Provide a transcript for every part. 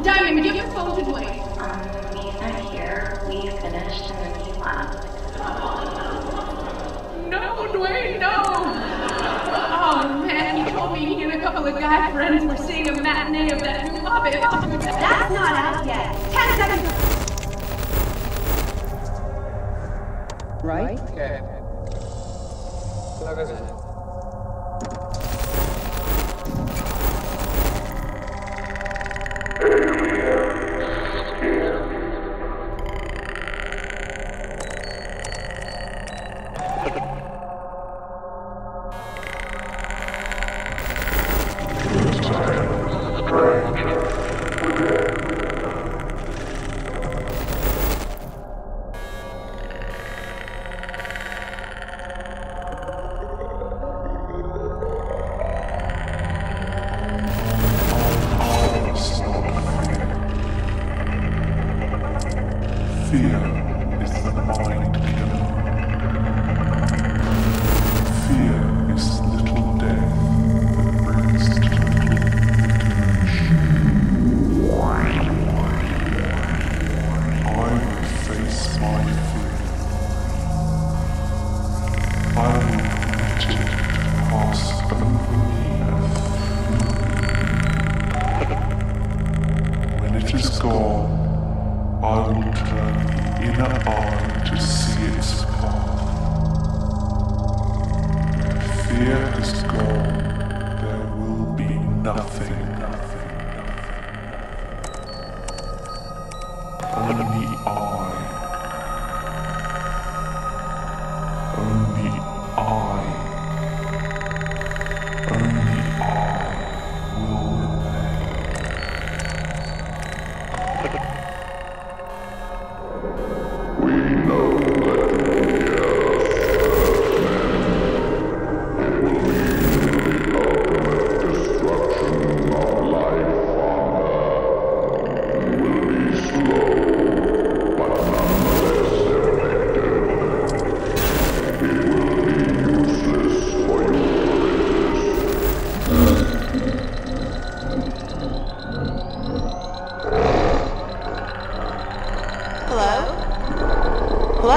Diamond, give your phone to Dwayne. He's not here. We finished and then he left. No, Dwayne, no! Oh man, he told me he and a couple of guy friends were seeing a matinee of that new puppet. That's not out yet. 10 seconds. Right? Okay. Look at it.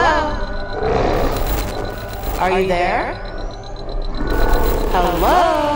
Are you there? Hello?